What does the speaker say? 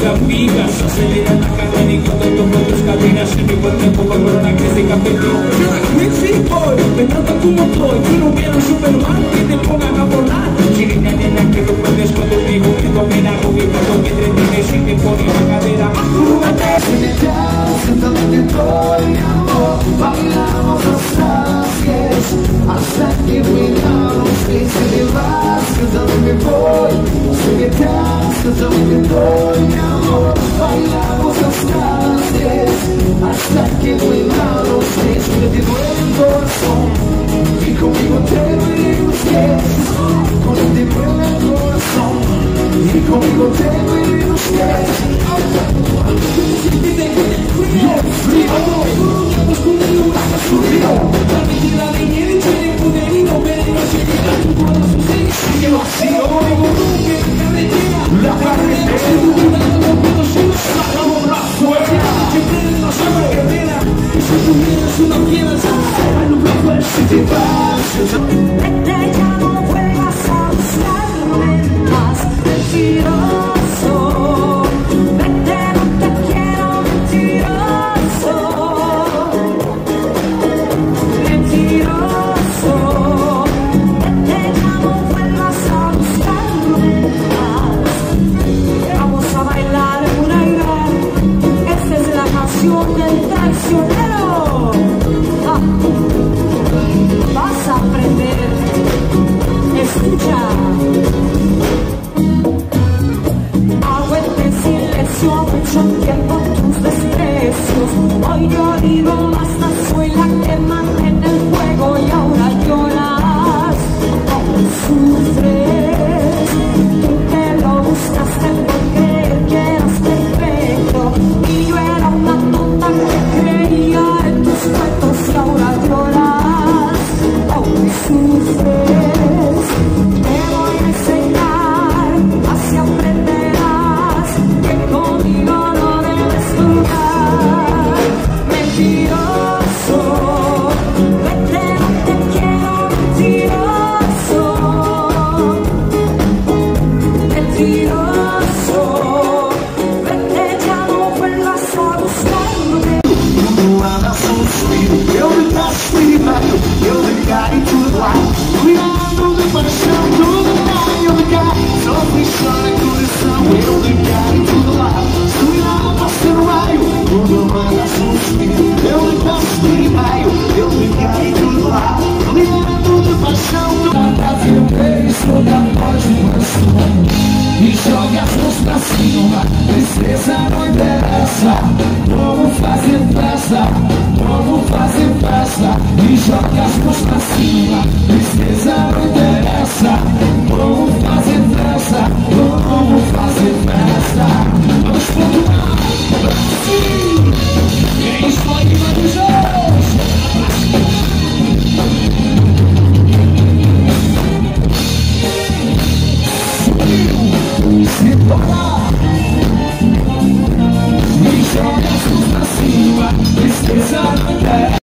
grafica, se acelera la cadena y cuando toco tus cadenas en mi cuerpo poco corona que se cafetín. Me trata como estoy, quiero ver a Superman que te pongan a volar. Chirina nena que lo puedes cuando digo que domina ubicado que entretienes y te pone la cadera. Sentado que estoy, amor, bailamos hasta las 10, hasta que brindamos y se te vas, cantando me voy. Se me das, cantando que estoy, amor, bailamos hasta las 10, hasta que brindamos y se me duele el corazón. Y conmigo te duele los pies, cuando te duele el corazón. Y conmigo te duele los pies. Del traicionero, vas a aprender, escucha. Hago este silencio mucho tiempo tus desprecios. Hoy yo digo basta, soy la que mantiene el fuego y ahora lloras. Aún sufres, tú que lo buscaste por creer que eras perfecto y yo era una tonta que creía en tus cuentos y ahora lloras. Aún sufres, te voy a enseñar, así aprenderás que conmigo no debes jugar. Mentiroso, vete, no te quiero, mentiroso. Mentiroso, vete, ya no vuelvas a buscarme. Eu me faço primeiro, eu ligar e tudo lá. Cuidado de paixão, tudo bem, eu ligar. Só fui chorar em coração, eu ligar e tudo lá. Cuidado para ser no meio, tudo manda suspiro. Eu me faço primeiro, eu ligar e tudo lá. Cuidado de paixão, tudo bem. Eu beijo toda voz de uma sonho e joga as mãos pra cima. Tristeza não interessa, vamos fazer festa. Vamos fazer festa e joga as mãos pra cima. Tristeza não interessa. Vamos fazer festa. Vamos fazer festa. Vamos Portugal, Brasil. Quem escolhe dos jogos? Se tocar e joga as mãos pra cima. Tristeza não interessa.